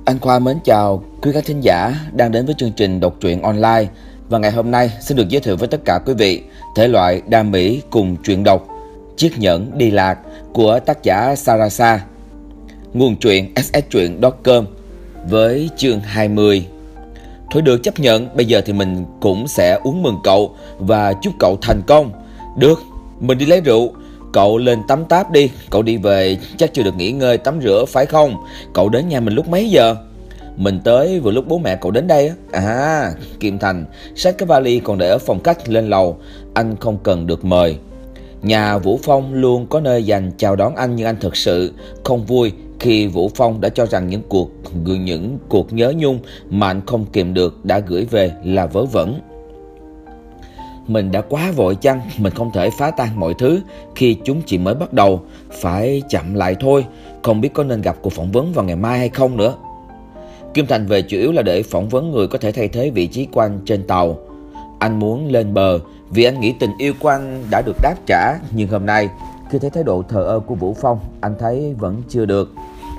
Anh Khoa mến chào quý khán thính giả đang đến với chương trình đọc truyện online. Và ngày hôm nay xin được giới thiệu với tất cả quý vị thể loại đam mỹ cùng truyện độc Chiếc nhẫn đi lạc của tác giả Sarasa. Nguồn truyện sstruyện.com với chương 20. Thôi được, chấp nhận, bây giờ thì mình cũng sẽ uống mừng cậu và chúc cậu thành công. Được, mình đi lấy rượu. Cậu lên tắm táp đi, cậu đi về chắc chưa được nghỉ ngơi tắm rửa phải không? Cậu đến nhà mình lúc mấy giờ? Mình tới vừa lúc bố mẹ cậu đến đây á. Kim Thành xách cái vali còn để ở phòng khách lên lầu. Anh không cần được mời. Nhà Vũ Phong luôn có nơi dành chào đón anh, nhưng anh thực sự không vui khi Vũ Phong đã cho rằng những cuộc nhớ nhung mà anh không kìm được đã gửi về là vớ vẩn. Mình đã quá vội chăng? Mình không thể phá tan mọi thứ khi chúng chỉ mới bắt đầu. Phải chậm lại thôi. Không biết có nên gặp cuộc phỏng vấn vào ngày mai hay không nữa. Kim Thành về chủ yếu là để phỏng vấn người có thể thay thế vị trí của anh trên tàu. Anh muốn lên bờ vì anh nghĩ tình yêu của anh đã được đáp trả. Nhưng hôm nay khi thấy thái độ thờ ơ của Vũ Phong, anh thấy vẫn chưa được.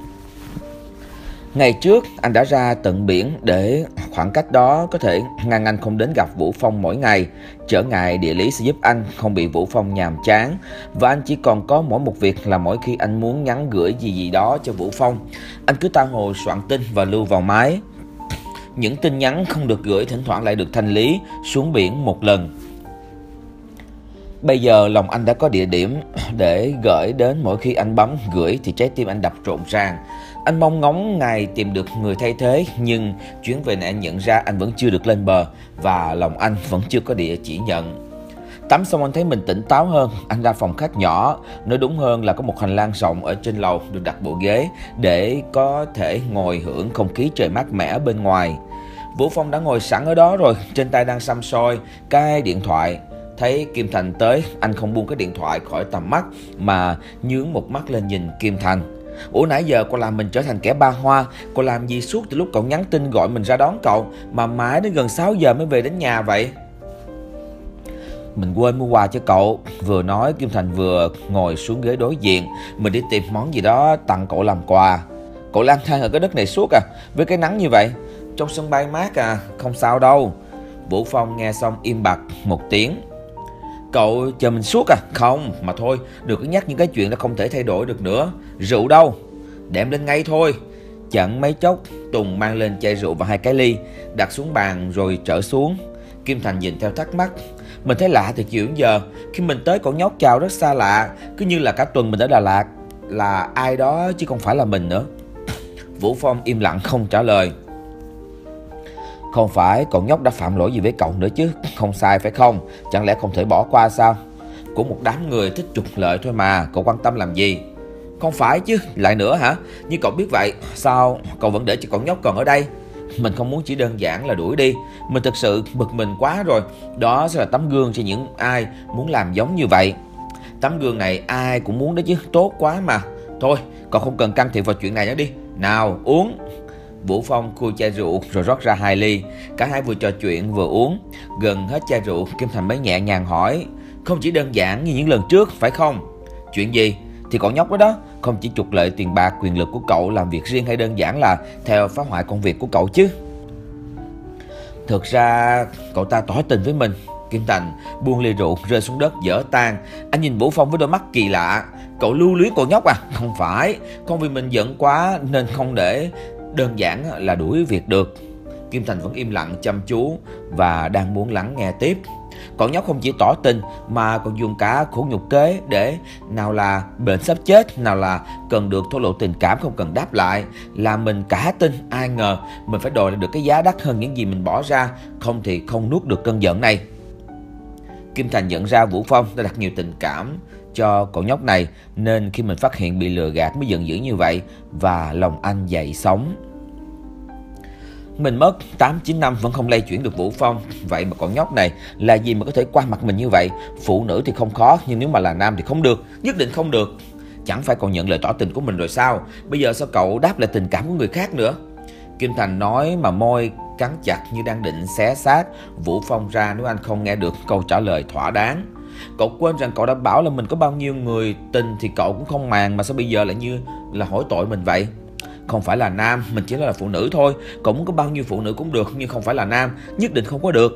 Ngày trước anh đã ra tận biển để khoảng cách đó có thể ngăn anh không đến gặp Vũ Phong mỗi ngày. Trở ngại địa lý sẽ giúp anh không bị Vũ Phong nhàm chán. Và anh chỉ còn có mỗi một việc là mỗi khi anh muốn nhắn gửi gì đó cho Vũ Phong, anh cứ tha hồ soạn tin và lưu vào máy. Những tin nhắn không được gửi thỉnh thoảng lại được thanh lý xuống biển một lần. Bây giờ lòng anh đã có địa điểm để gửi đến. Mỗi khi anh bấm gửi thì trái tim anh đập rộn ràng. Anh mong ngóng ngày tìm được người thay thế. Nhưng chuyến về này anh nhận ra anh vẫn chưa được lên bờ. Và lòng anh vẫn chưa có địa chỉ nhận. Tắm xong anh thấy mình tỉnh táo hơn. Anh ra phòng khách nhỏ, nói đúng hơn là có một hành lang rộng ở trên lầu, được đặt bộ ghế để có thể ngồi hưởng không khí trời mát mẻ bên ngoài. Vũ Phong đã ngồi sẵn ở đó rồi, trên tay đang săm soi cái điện thoại. Thấy Kim Thành tới, anh không buông cái điện thoại khỏi tầm mắt mà nhướng một mắt lên nhìn Kim Thành. Ủa, nãy giờ cậu làm mình trở thành kẻ ba hoa. Cậu làm gì suốt từ lúc cậu nhắn tin gọi mình ra đón cậu mà mãi đến gần 6 giờ mới về đến nhà vậy? Mình quên mua quà cho cậu. Vừa nói Kim Thành vừa ngồi xuống ghế đối diện. Mình đi tìm món gì đó tặng cậu làm quà. Cậu lang thang ở cái đất này suốt à? Với cái nắng như vậy? Trong sân bay mát à? Không sao đâu. Vũ Phong nghe xong im bặt một tiếng. Cậu chờ mình suốt à? Không, mà thôi, đừng có nhắc những cái chuyện đã không thể thay đổi được nữa. Rượu đâu? Đem lên ngay thôi. Chẳng mấy chốc Tùng mang lên chai rượu và 2 cái ly, đặt xuống bàn rồi trở xuống. Kim Thành nhìn theo thắc mắc. Mình thấy lạ từ chiều đến giờ. Khi mình tới cậu nhóc chào rất xa lạ, cứ như là cả tuần mình ở Đà Lạt. Là ai đó chứ không phải là mình nữa. Vũ Phong im lặng không trả lời. Không phải cậu nhóc đã phạm lỗi gì với cậu nữa chứ? Không sai phải không? Chẳng lẽ không thể bỏ qua sao? Của một đám người thích trục lợi thôi mà, cậu quan tâm làm gì? Không phải chứ, lại nữa hả? Nhưng cậu biết vậy, sao cậu vẫn để cho cậu nhóc còn ở đây? Mình không muốn chỉ đơn giản là đuổi đi. Mình thực sự bực mình quá rồi. Đó sẽ là tấm gương cho những ai muốn làm giống như vậy. Tấm gương này ai cũng muốn đó chứ, tốt quá mà. Thôi, cậu không cần can thiệp vào chuyện này nữa đi. Nào, uống. Vũ Phong khui chai rượu rồi rót ra 2 ly. Cả hai vừa trò chuyện vừa uống. Gần hết chai rượu, Kim Thành mới nhẹ nhàng hỏi. Không chỉ đơn giản như những lần trước phải không? Chuyện gì? Thì cậu nhóc đó không chỉ trục lợi tiền bạc quyền lực của cậu làm việc riêng, hay đơn giản là theo phá hoại công việc của cậu chứ? Thực ra cậu ta tỏ tình với mình. Kim Thành buông ly rượu rơi xuống đất dở tan. Anh nhìn Vũ Phong với đôi mắt kỳ lạ. Cậu lưu luyến cậu nhóc à? Không phải, không vì mình giận quá nên không để đơn giản là đuổi việc được. Kim Thành vẫn im lặng chăm chú và đang muốn lắng nghe tiếp. Cậu nhóc không chỉ tỏ tình mà còn dùng cả khổ nhục kế để nào là bệnh sắp chết, nào là cần được thổ lộ tình cảm không cần đáp lại. Là mình cả tin, ai ngờ mình phải đòi lại được cái giá đắt hơn những gì mình bỏ ra. Không thì không nuốt được cơn giận này. Kim Thành nhận ra Vũ Phong đã đặt nhiều tình cảm cho cậu nhóc này, nên khi mình phát hiện bị lừa gạt mới giận dữ như vậy, và lòng anh dậy sóng. Mình mất 8-9 năm vẫn không lay chuyển được Vũ Phong. Vậy mà cậu nhóc này là gì mà có thể qua mặt mình như vậy? Phụ nữ thì không khó, nhưng nếu mà là nam thì không được, nhất định không được. Chẳng phải cậu nhận lời tỏ tình của mình rồi sao? Bây giờ sao cậu đáp lại tình cảm của người khác nữa? Kim Thành nói mà môi cắn chặt như đang định xé xác Vũ Phong ra nếu anh không nghe được câu trả lời thỏa đáng. Cậu quên rằng cậu đã bảo là mình có bao nhiêu người tình thì cậu cũng không màng, mà sao bây giờ lại như là hỏi tội mình vậy? không phải là nam, mình chỉ là phụ nữ thôi. Cậu muốn có bao nhiêu phụ nữ cũng được, nhưng không phải là nam, nhất định không có được.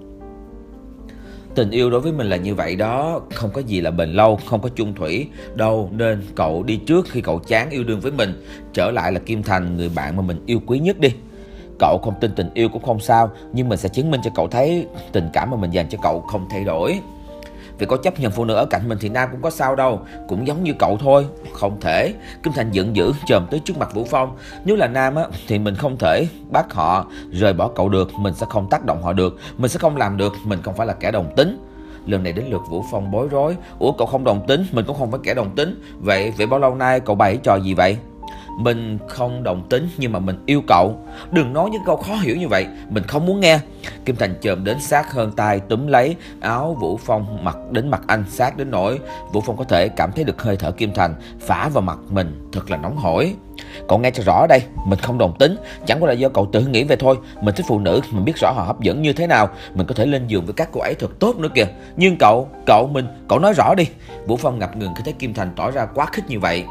Tình yêu đối với mình là như vậy đó, không có gì là bền lâu, không có chung thủy đâu. Nên cậu đi trước khi cậu chán yêu đương với mình. Trở lại là Kim Thành, người bạn mà mình yêu quý nhất đi. Cậu không tin tình yêu cũng không sao, nhưng mình sẽ chứng minh cho cậu thấy tình cảm mà mình dành cho cậu không thay đổi. Vì có chấp nhận phụ nữ ở cạnh mình thì nam cũng có sao đâu, cũng giống như cậu thôi. Không thể. Kim Thành giận dữ chồm tới trước mặt Vũ Phong. Nếu là nam á thì mình không thể bắt họ rời bỏ cậu được, mình sẽ không tác động họ được, mình sẽ không làm được, mình không phải là kẻ đồng tính. Lần này đến lượt Vũ Phong bối rối. Ủa, cậu không đồng tính, mình cũng không phải kẻ đồng tính. Vậy bao lâu nay cậu bày trò gì vậy? Mình không đồng tính nhưng mà mình yêu cậu. Đừng nói những câu khó hiểu như vậy, mình không muốn nghe. Kim Thành chồm đến sát hơn tay túm lấy áo Vũ Phong, mặc đến mặt anh, sát đến nỗi Vũ Phong có thể cảm thấy được hơi thở Kim Thành phả vào mặt mình, thật là nóng hổi. Cậu nghe cho rõ đây, mình không đồng tính, chẳng qua là do cậu tự nghĩ về thôi. Mình thích phụ nữ, mình biết rõ họ hấp dẫn như thế nào, mình có thể lên giường với các cô ấy thật tốt nữa kìa. Nhưng cậu nói rõ đi. Vũ Phong ngập ngừng khi thấy Kim Thành tỏ ra quá khích như vậy.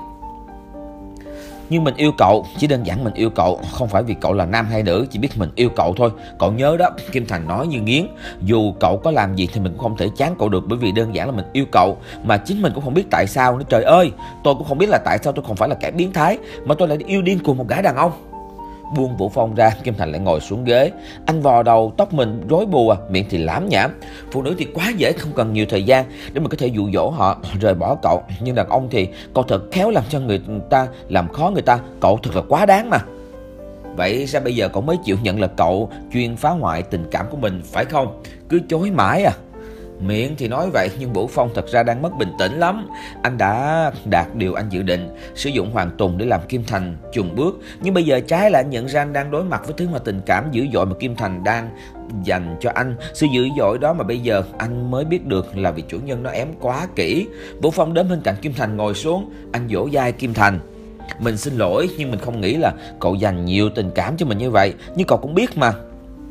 Nhưng mình yêu cậu, chỉ đơn giản mình yêu cậu, không phải vì cậu là nam hay nữ, chỉ biết mình yêu cậu thôi. Cậu nhớ đó, Kim Thành nói như nghiến. Dù cậu có làm gì thì mình cũng không thể chán cậu được, bởi vì đơn giản là mình yêu cậu. Mà chính mình cũng không biết tại sao nữa, trời ơi. Tôi cũng không biết là tại sao tôi không phải là kẻ biến thái, mà tôi lại yêu điên cuồng một gã đàn ông. Buông Vũ Phong ra, Kim Thành lại ngồi xuống ghế. Anh vò đầu, tóc mình rối bù miệng thì lảm nhảm. Phụ nữ thì quá dễ, không cần nhiều thời gian để mình có thể dụ dỗ họ rời bỏ cậu. Nhưng đàn ông thì cậu thật khéo làm cho người ta, làm khó người ta. Cậu thật là quá đáng mà. Vậy ra bây giờ cậu mới chịu nhận là cậu chuyên phá hoại tình cảm của mình, phải không? Cứ chối mãi à. Miệng thì nói vậy nhưng Vũ Phong thật ra đang mất bình tĩnh lắm. Anh đã đạt điều anh dự định, sử dụng Hoàng Tùng để làm Kim Thành chùn bước. Nhưng bây giờ trái lại anh nhận ra anh đang đối mặt với thứ mà tình cảm dữ dội mà Kim Thành đang dành cho anh. Sự dữ dội đó mà bây giờ anh mới biết được là vì chủ nhân nó ém quá kỹ. Vũ Phong đến bên cạnh Kim Thành ngồi xuống. Anh vỗ vai Kim Thành. Mình xin lỗi nhưng mình không nghĩ là cậu dành nhiều tình cảm cho mình như vậy. Nhưng cậu cũng biết mà.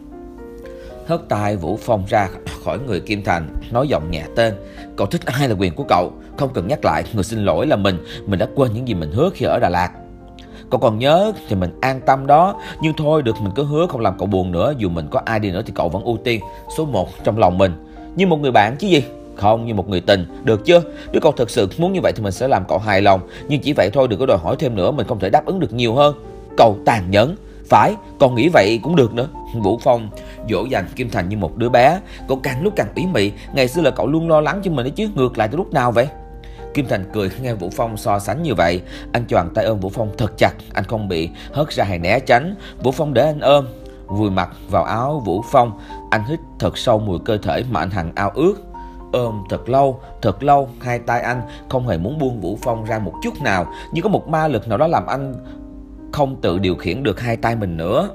Hất tay Vũ Phong ra khỏi người Kim Thành, nói giọng nhẹ tên. Cậu thích ai là quyền của cậu, không cần nhắc lại. Người xin lỗi là mình đã quên những gì mình hứa khi ở Đà Lạt. Cậu còn nhớ thì mình an tâm đó. Nhưng thôi được, mình cứ hứa không làm cậu buồn nữa. Dù mình có ai đi nữa thì cậu vẫn ưu tiên số 1 trong lòng mình. Như một người bạn chứ gì. Không, như một người tình, được chưa? Nếu cậu thực sự muốn như vậy thì mình sẽ làm cậu hài lòng. Nhưng chỉ vậy thôi, đừng có đòi hỏi thêm nữa. Mình không thể đáp ứng được nhiều hơn. Cậu tàn nhẫn. Phải, con nghĩ vậy cũng được nữa. Vũ Phong dỗ dành Kim Thành như một đứa bé. Cậu càng lúc càng ủy mị. Ngày xưa là cậu luôn lo lắng cho mình đấy chứ, ngược lại từ lúc nào vậy? Kim Thành cười nghe Vũ Phong so sánh như vậy. Anh choàng tay ôm Vũ Phong thật chặt, anh không bị hất ra hay né tránh. Vũ Phong để anh ôm, vùi mặt vào áo Vũ Phong. Anh hít thật sâu mùi cơ thể mà anh hằng ao ước. Ôm thật lâu, hai tay anh không hề muốn buông Vũ Phong ra một chút nào. Nhưng có một ma lực nào đó làm anh không tự điều khiển được hai tay mình nữa.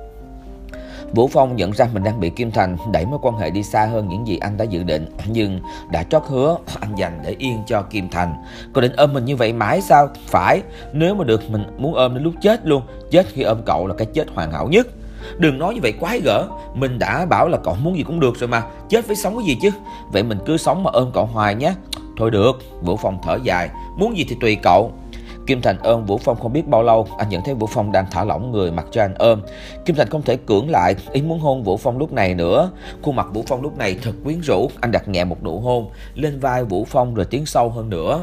Vũ Phong nhận ra mình đang bị Kim Thành đẩy mối quan hệ đi xa hơn những gì anh đã dự định. Nhưng đã trót hứa, anh dành để yên cho Kim Thành. Có định ôm mình như vậy mãi sao? Phải, nếu mà được mình muốn ôm đến lúc chết luôn. Chết khi ôm cậu là cái chết hoàn hảo nhất. Đừng nói như vậy quái gở. Mình đã bảo là cậu muốn gì cũng được rồi mà. Chết với sống cái gì chứ. Vậy mình cứ sống mà ôm cậu hoài nhé. Thôi được, Vũ Phong thở dài. Muốn gì thì tùy cậu. Kim Thành ôm Vũ Phong không biết bao lâu. Anh nhận thấy Vũ Phong đang thả lỏng người mặc cho anh ôm. Kim Thành không thể cưỡng lại ý muốn hôn Vũ Phong lúc này nữa. Khuôn mặt Vũ Phong lúc này thật quyến rũ. Anh đặt nhẹ một nụ hôn lên vai Vũ Phong rồi tiến sâu hơn nữa.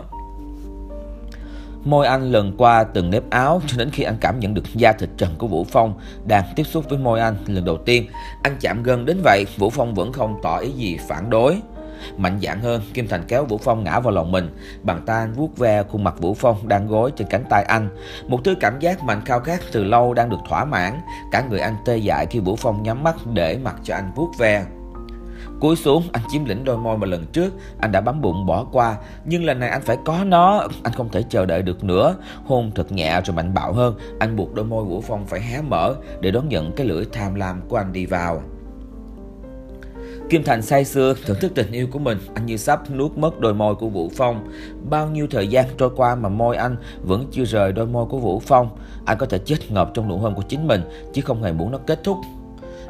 Môi anh lần qua từng nếp áo cho đến khi anh cảm nhận được da thịt trần của Vũ Phong đang tiếp xúc với môi anh lần đầu tiên. Anh chạm gần đến vậy, Vũ Phong vẫn không tỏ ý gì phản đối. Mạnh dạn hơn, Kim Thành kéo Vũ Phong ngã vào lòng mình. Bàn tay anh vuốt ve khuôn mặt Vũ Phong đang gối trên cánh tay anh. Một thứ cảm giác mà anh khao khát từ lâu đang được thỏa mãn. Cả người anh tê dại khi Vũ Phong nhắm mắt để mặc cho anh vuốt ve. Cúi xuống, anh chiếm lĩnh đôi môi mà lần trước anh đã bấm bụng bỏ qua. Nhưng lần này anh phải có nó. Anh không thể chờ đợi được nữa. Hôn thật nhẹ rồi mạnh bạo hơn. Anh buộc đôi môi Vũ Phong phải hé mở để đón nhận cái lưỡi tham lam của anh đi vào. Kim Thành say sưa thưởng thức tình yêu của mình. Anh như sắp nuốt mất đôi môi của Vũ Phong. Bao nhiêu thời gian trôi qua mà môi anh vẫn chưa rời đôi môi của Vũ Phong. Anh có thể chết ngợp trong nụ hôn của chính mình, chứ không hề muốn nó kết thúc.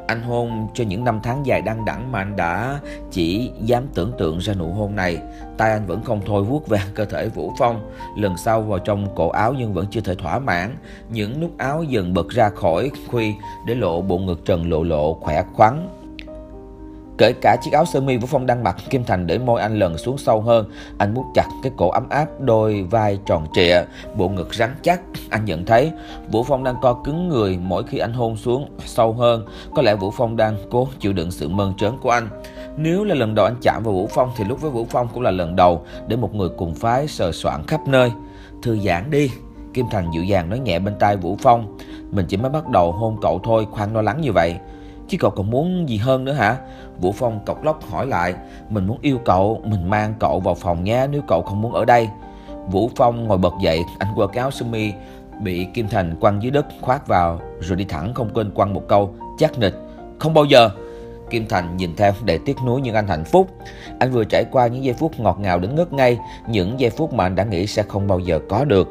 Anh hôn cho những năm tháng dài đăng đẵng mà anh đã chỉ dám tưởng tượng ra nụ hôn này. Tay anh vẫn không thôi vuốt ve cơ thể Vũ Phong, lần sau vào trong cổ áo nhưng vẫn chưa thể thỏa mãn. Những nút áo dần bật ra khỏi khuy để lộ bộ ngực trần lộ khỏe khoắn. Kể cả chiếc áo sơ mi Vũ Phong đang mặc, Kim Thành để môi anh lần xuống sâu hơn. Anh mút chặt cái cổ ấm áp, đôi vai tròn trịa, bộ ngực rắn chắc. Anh nhận thấy Vũ Phong đang co cứng người mỗi khi anh hôn xuống sâu hơn. Có lẽ Vũ Phong đang cố chịu đựng sự mơn trớn của anh. Nếu là lần đầu anh chạm vào Vũ Phong thì lúc với Vũ Phong cũng là lần đầu để một người cùng phái sờ soạng khắp nơi. Thư giãn đi, Kim Thành dịu dàng nói nhẹ bên tai Vũ Phong. Mình chỉ mới bắt đầu hôn cậu thôi, khoan lo lắng như vậy. Chứ cậu còn muốn gì hơn nữa hả? Vũ Phong cộc lốc hỏi lại. Mình muốn yêu cậu, mình mang cậu vào phòng nhé nếu cậu không muốn ở đây. Vũ Phong ngồi bật dậy, anh quơ cái áo sơ mi bị Kim Thành quăng dưới đất khoác vào rồi đi thẳng không quên quăng một câu chắc nịch. Không bao giờ. Kim Thành nhìn theo để tiếc nuối nhưng anh hạnh phúc. Anh vừa trải qua những giây phút ngọt ngào đến ngất ngây, những giây phút mà anh đã nghĩ sẽ không bao giờ có được.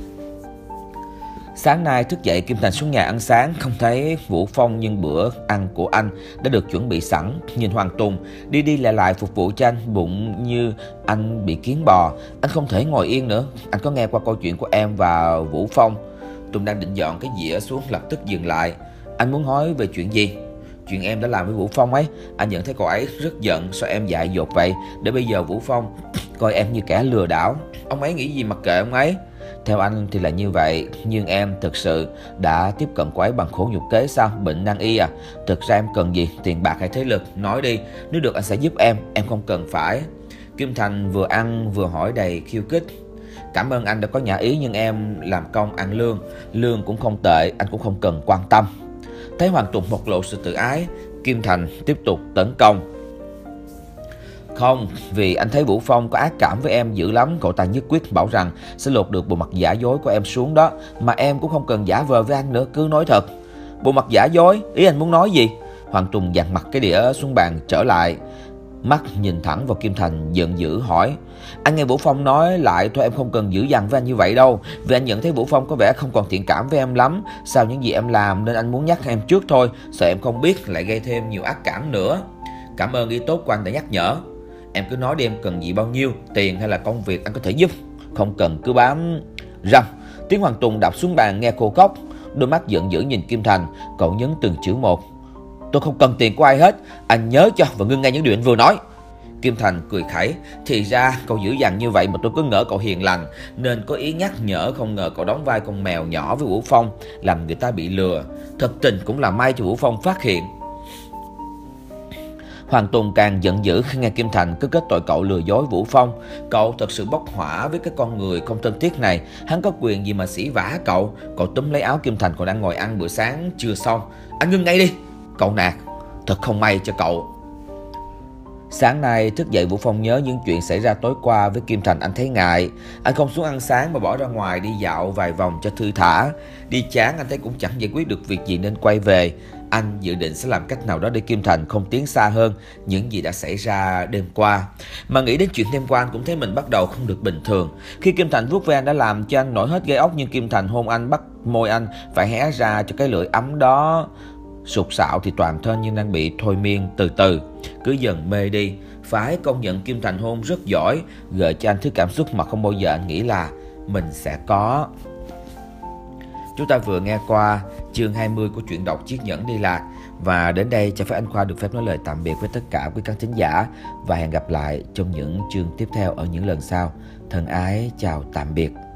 Sáng nay thức dậy, Kim Thành xuống nhà ăn sáng, không thấy Vũ Phong nhưng bữa ăn của anh đã được chuẩn bị sẵn. Nhìn Hoàng Tùng đi lại phục vụ cho anh, bụng như anh bị kiến bò. Anh không thể ngồi yên nữa. Anh có nghe qua câu chuyện của em và Vũ Phong. Tùng đang định dọn cái dĩa xuống lập tức dừng lại. Anh muốn hỏi về chuyện gì? Chuyện em đã làm với Vũ Phong ấy. Anh nhận thấy cậu ấy rất giận. Sao em dại dột vậy? Để bây giờ Vũ Phong coi em như kẻ lừa đảo. Ông ấy nghĩ gì mặc kệ ông ấy. Theo anh thì là như vậy, nhưng em thực sự đã tiếp cận cô ấy bằng khổ nhục kế sao? Bệnh nan y à? Thực ra em cần gì? Tiền bạc hay thế lực? Nói đi, nếu được anh sẽ giúp em không cần phải. Kim Thành vừa ăn vừa hỏi đầy khiêu khích. Cảm ơn anh đã có nhã ý nhưng em làm công ăn lương. Lương cũng không tệ, anh cũng không cần quan tâm. Thấy Hoàng Tùng bộc lộ sự tự ái, Kim Thành tiếp tục tấn công. Không, vì anh thấy Vũ Phong có ác cảm với em dữ lắm. Cậu ta nhất quyết bảo rằng sẽ lột được bộ mặt giả dối của em xuống đó. Mà em cũng không cần giả vờ với anh nữa, cứ nói thật. Bộ mặt giả dối? Ý anh muốn nói gì? Hoàng Tùng dàn mặt cái đĩa xuống bàn trở lại, mắt nhìn thẳng vào Kim Thành giận dữ hỏi. Anh nghe Vũ Phong nói lại thôi, em không cần dữ dằn với anh như vậy đâu. Vì anh nhận thấy Vũ Phong có vẻ không còn thiện cảm với em lắm. Sau những gì em làm nên anh muốn nhắc em trước thôi, sợ em không biết lại gây thêm nhiều ác cảm nữa. Cảm ơn ý tốt của anh đã nhắc nhở. Em cứ nói đi, em cần gì bao nhiêu, tiền hay là công việc anh có thể giúp. Không cần cứ bám. Rầm, tiếng Hoàng Tùng đập xuống bàn nghe khô khóc. Đôi mắt giận dữ nhìn Kim Thành. Cậu nhấn từng chữ một. Tôi không cần tiền của ai hết. Anh nhớ cho và ngưng ngay những điều anh vừa nói. Kim Thành cười khẩy. Thì ra cậu dữ dằn như vậy mà tôi cứ ngỡ cậu hiền lành nên có ý nhắc nhở, không ngờ cậu đóng vai con mèo nhỏ với Vũ Phong, làm người ta bị lừa. Thật tình cũng là may cho Vũ Phong phát hiện. Hoàng Tùng càng giận dữ khi nghe Kim Thành cứ kết tội cậu lừa dối Vũ Phong. Cậu thật sự bốc hỏa với cái con người không thân thiết này. Hắn có quyền gì mà sỉ vả cậu. Cậu túm lấy áo Kim Thành còn đang ngồi ăn bữa sáng chưa xong. Anh ngưng ngay đi. Cậu nạt, thật không may cho cậu. Sáng nay thức dậy Vũ Phong nhớ những chuyện xảy ra tối qua với Kim Thành. Anh thấy ngại. Anh không xuống ăn sáng mà bỏ ra ngoài đi dạo vài vòng cho thư thả. Đi chán anh thấy cũng chẳng giải quyết được việc gì nên quay về. Anh dự định sẽ làm cách nào đó để Kim Thành không tiến xa hơn những gì đã xảy ra đêm qua. Mà nghĩ đến chuyện đêm qua anh cũng thấy mình bắt đầu không được bình thường. Khi Kim Thành vuốt ve anh đã làm cho anh nổi hết gai ốc, nhưng Kim Thành hôn anh bắt môi anh phải hé ra cho cái lưỡi ấm đó. Sụt sạo thì toàn thân nhưng đang bị thôi miên từ từ, cứ dần mê đi. Phải công nhận Kim Thành hôn rất giỏi, gợi cho anh thứ cảm xúc mà không bao giờ anh nghĩ là mình sẽ có. Chúng ta vừa nghe qua chương 20 của truyện đọc Chiếc Nhẫn Đi Lạc. Và đến đây cho phép anh Khoa được phép nói lời tạm biệt với tất cả quý khán thính giả. Và hẹn gặp lại trong những chương tiếp theo ở những lần sau. Thân ái chào tạm biệt.